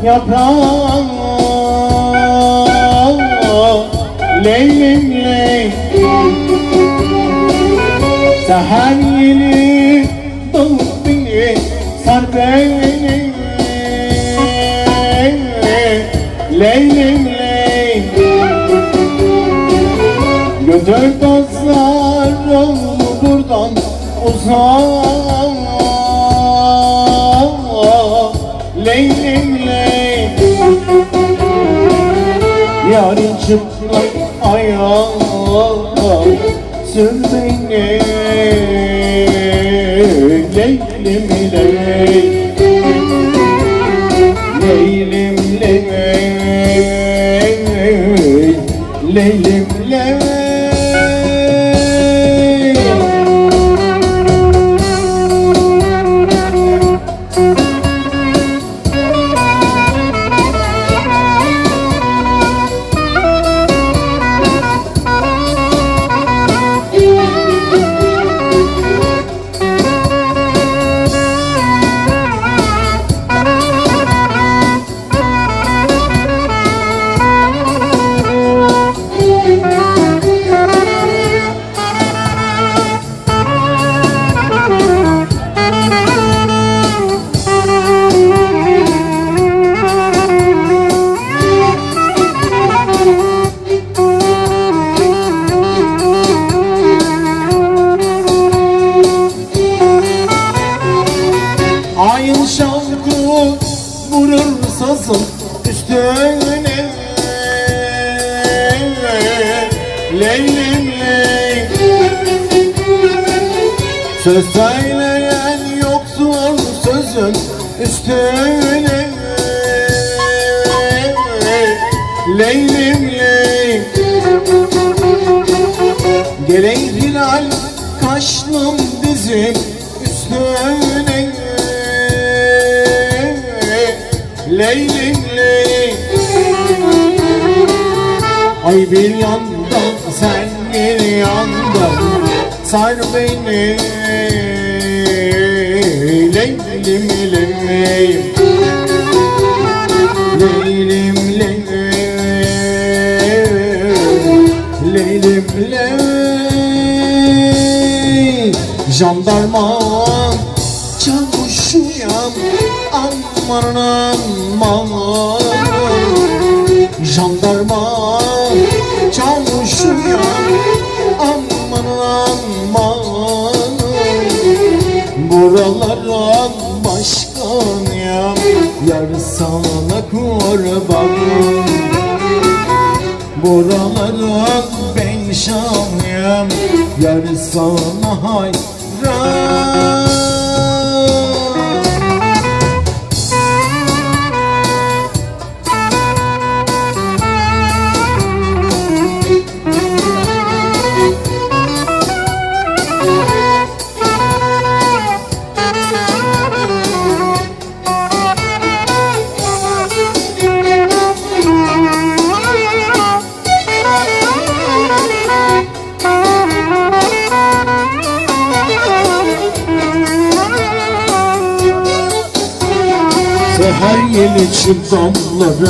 yaprağım Leylim ley seher yeni doğup beni sar beni Leylim ley götür dostlarımı buradan uzak Leylim ley yarın çıplak ayağa sür beni Leylim ley Leylim ley Leylim ley Ayın şavku vurur sazın üstüne Leylim ley söz söyleyen yoktur sözün üstüne Leylim ley gerek hilal kaşlım dizim üstüne Leylim ley ay bir yandan sen bir yandan sar beni Leylim ley Leylim ley Leylim ley jandarma çavuşuyam aman aman jandarma çavuşuyam aman aman buralara başkanıyam yar sana kurban buralara ben şanıyam yar sana hayran Seher yeni çık damlara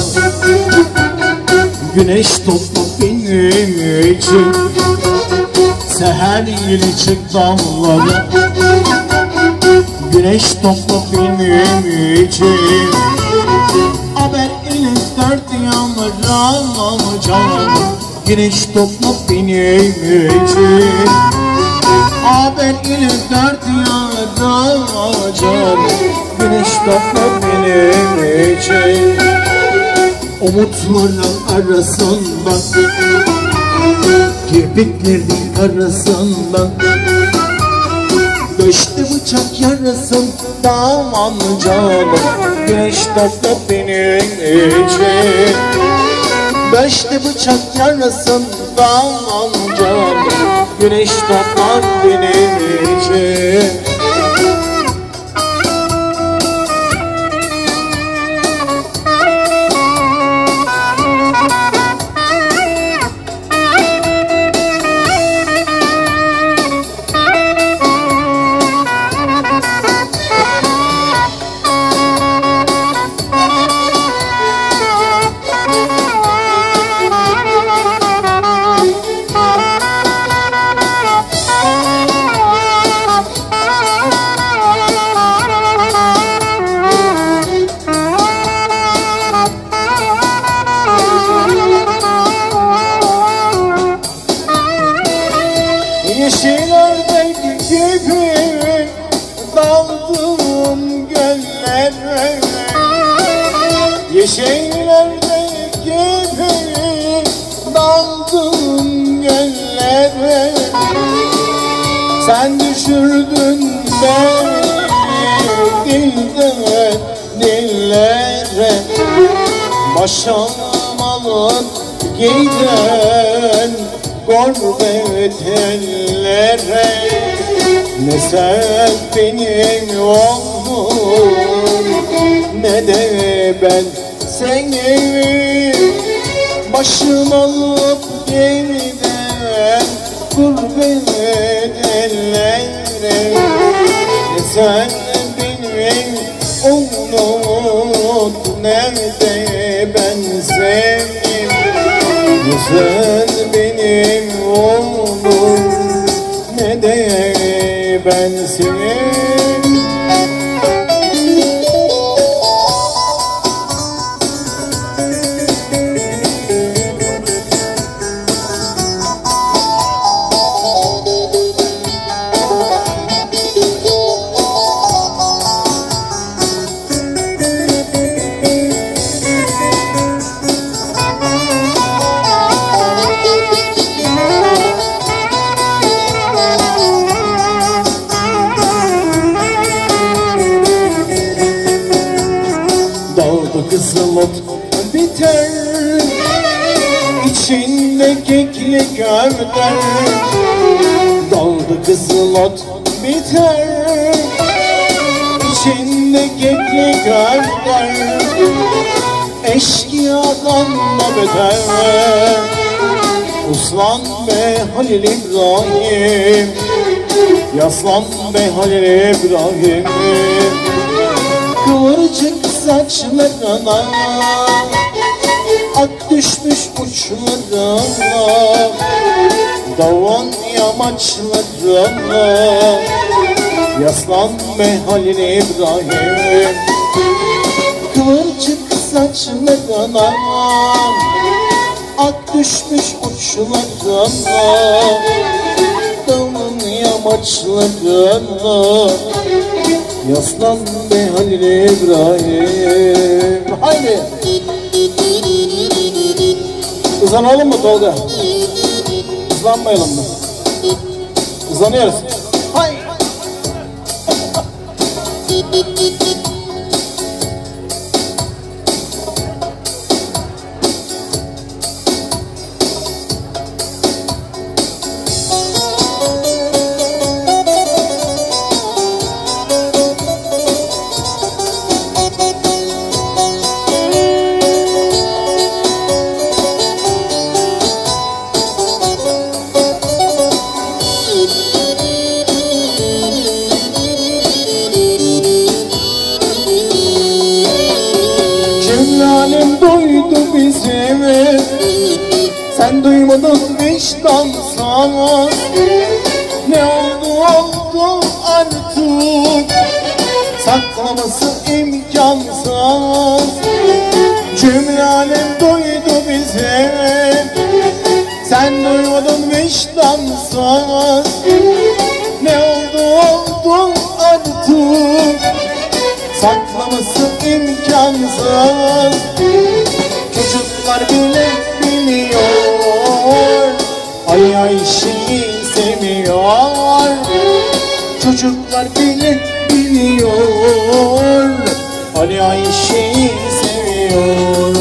güneş topla benim için Seher yeni çık damlara güneş topla benim için haber elin dört yanlara canım güneş topla benim için haber elin dört yanlara canım güneş topla benim için umutların arasından kirpiklerin arasından düştü bıçak yarasından canım güneş topla benim için düştü bıçak yarasından canım güneş topla benim için Yeşil ördek gibi daldım göllere, yeşil ördek gibi daldım göllere. Sen düşürdün beni dilden dillere, başım alıp giden gurbet ellere. Ne sen benim oldun ne de ben senin, başım alıp giden gurbet ellere. Ne sen benim oldun ne de ben senin, ne sen benim oğlum ne de ben senin. Dalda kızıl ot biter, içinde kekli gövder. Dalda kızıl ot biter, içinde kekli gövder. Eşkıyadan da beter, uslan be Halil İbrahim, yaslan be Halil İbrahim. Kıvırcık saçlarına ak düşmüş uçlarına, davan yamaçlarına, yaslan be Halil İbrahim. Kıvırcık saçlarına ak düşmüş uçlarına, davan yamaçlarına, yaslan be Halil İbrahim. Haydi uzanalım mı Tolga? Uzanmayalım mı? Uzanıyoruz. Haydi. Alem duydu bizimi, sen duymadın vicdansız. Ne oldu artık, saklaması imkansız. Cümle alem duydu bizimi, sen duymadın vicdansız. Ne oldu artık, saklaması imkansız. Çocuklar bile biliyor, Ali Ayşe'yi seviyor. Çocuklar bile biliyor, Ali Ayşe'yi seviyor.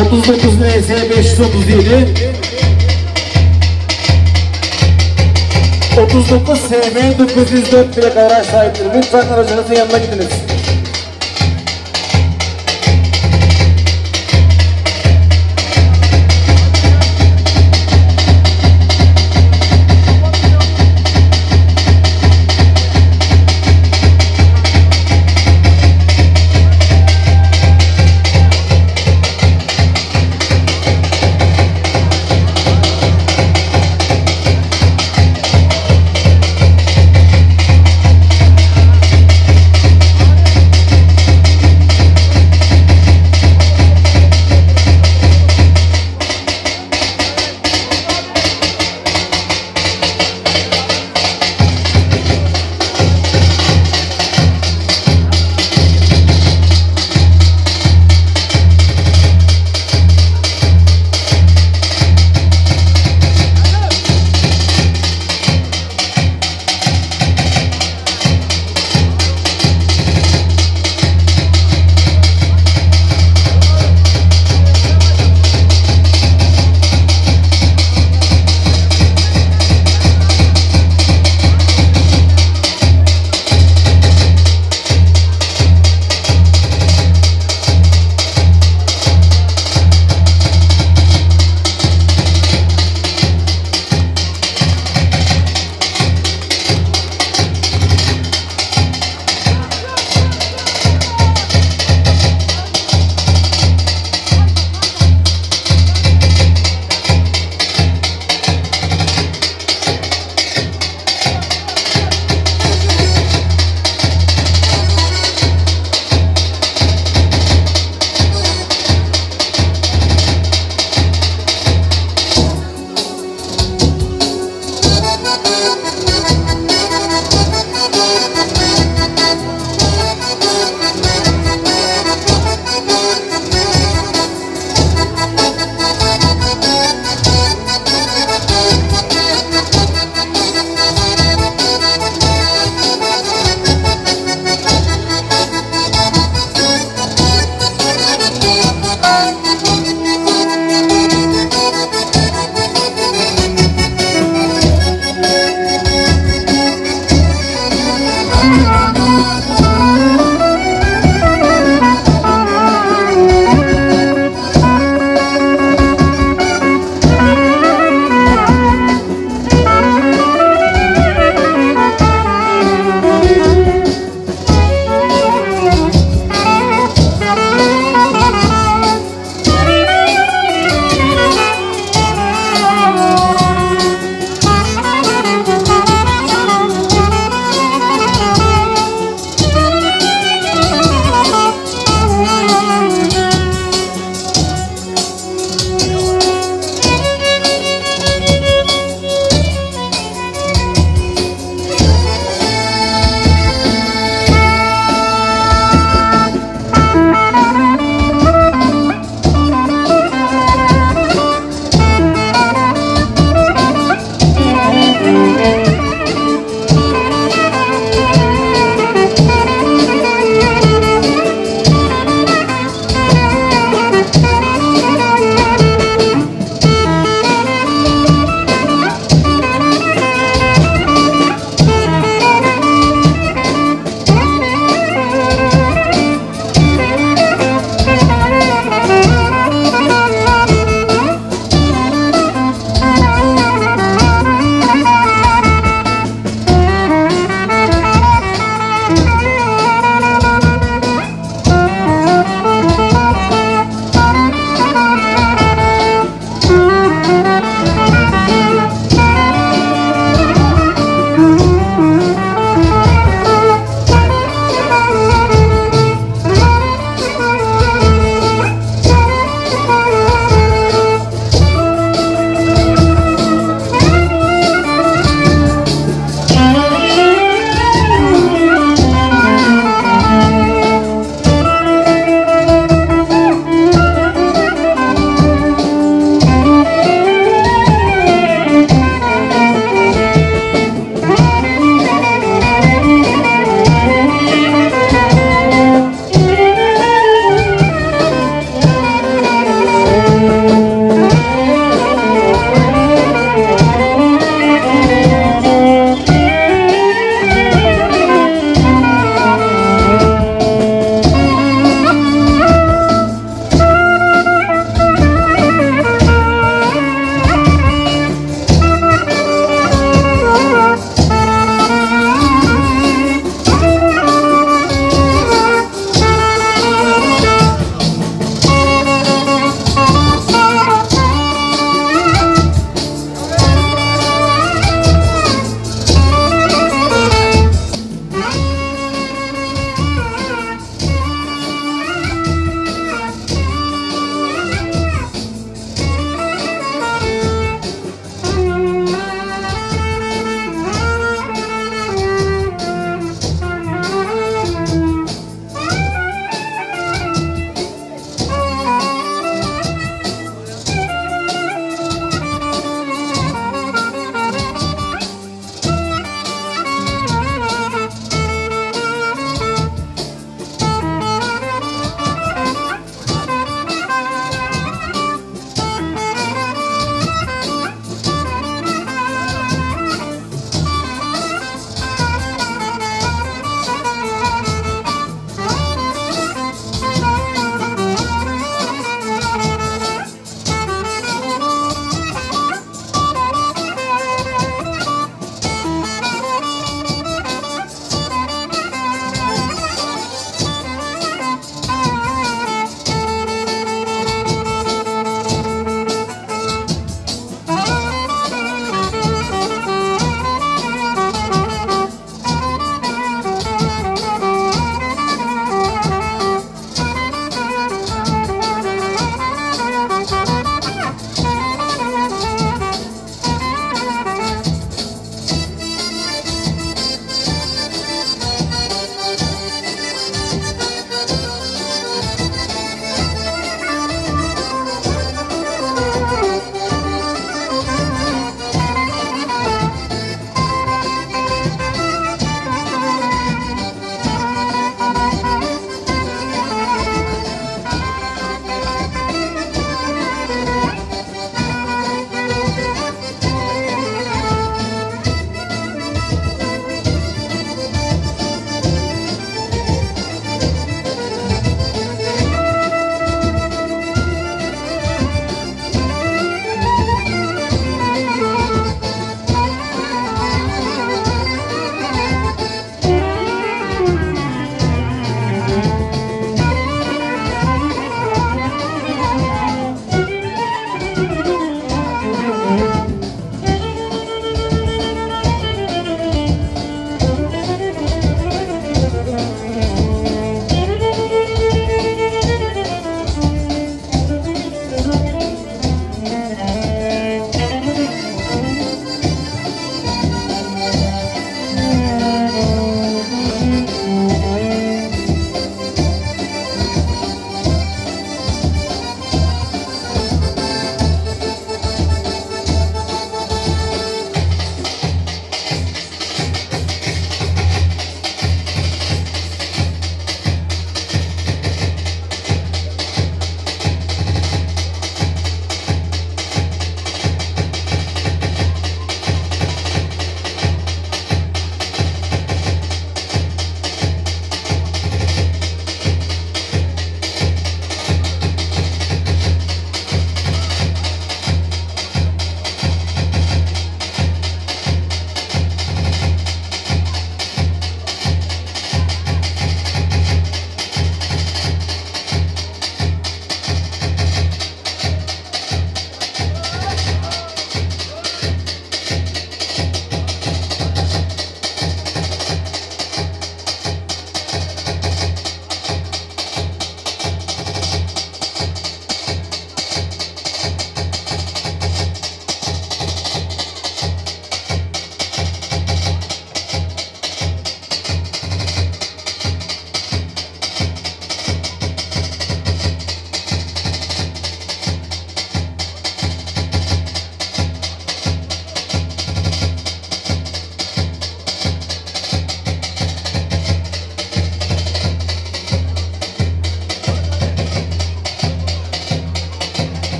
39 NS 537 39 SM 904 plak araç sahipleri. Lütfen aracınızın yanına gidiniz.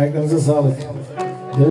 Ayaklarınıza sağlık.